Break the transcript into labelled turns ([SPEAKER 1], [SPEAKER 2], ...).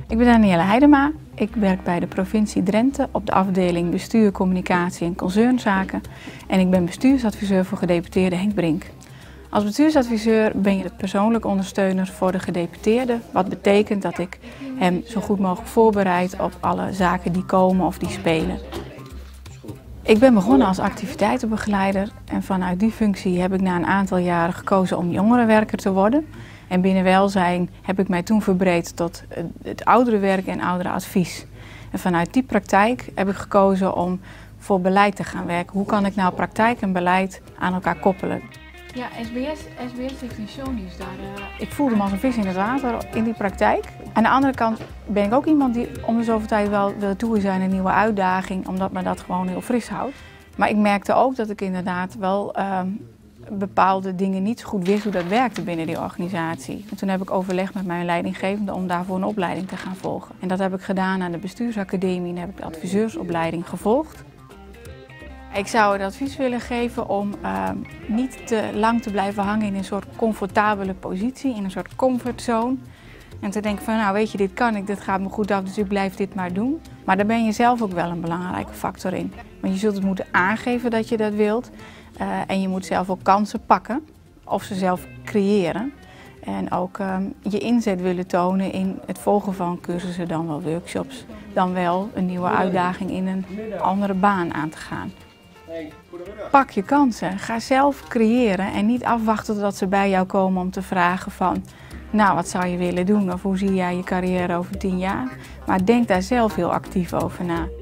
[SPEAKER 1] Ik ben Danielle Heidema. Ik werk bij de provincie Drenthe op de afdeling Bestuur, Communicatie en Concernzaken. En ik ben bestuursadviseur voor gedeputeerde Henk Brink. Als bestuursadviseur ben je de persoonlijke ondersteuner voor de gedeputeerde. Wat betekent dat ik hem zo goed mogelijk voorbereid op alle zaken die komen of die spelen. Ik ben begonnen als activiteitenbegeleider en vanuit die functie heb ik na een aantal jaren gekozen om jongerenwerker te worden. En binnen welzijn heb ik mij toen verbreed tot het ouderenwerk en ouderenadvies. En vanuit die praktijk heb ik gekozen om voor beleid te gaan werken. Hoe kan ik nou praktijk en beleid aan elkaar koppelen? Ja, SBS heeft een shownieuws daar. Ik voelde me als een vis in het water in die praktijk. Aan de andere kant ben ik ook iemand die om de zoveel tijd wel wil toe zijn een nieuwe uitdaging, omdat me dat gewoon heel fris houdt. Maar ik merkte ook dat ik inderdaad wel bepaalde dingen niet zo goed wist hoe dat werkte binnen die organisatie. En toen heb ik overlegd met mijn leidinggevende om daarvoor een opleiding te gaan volgen. En dat heb ik gedaan aan de bestuursacademie en heb ik de adviseursopleiding gevolgd. Ik zou het advies willen geven om niet te lang te blijven hangen in een soort comfortabele positie, in een soort comfortzone. En te denken van, nou weet je, dit kan ik, dit gaat me goed af, dus ik blijf dit maar doen. Maar daar ben je zelf ook wel een belangrijke factor in. Want je zult het moeten aangeven dat je dat wilt. En je moet zelf ook kansen pakken, of ze zelf creëren. En ook je inzet willen tonen in het volgen van cursussen, dan wel workshops. Dan wel een nieuwe uitdaging in een andere baan aan te gaan. Pak je kansen, ga zelf creëren en niet afwachten totdat ze bij jou komen om te vragen van, nou wat zou je willen doen of hoe zie jij je carrière over 10 jaar? Maar denk daar zelf heel actief over na.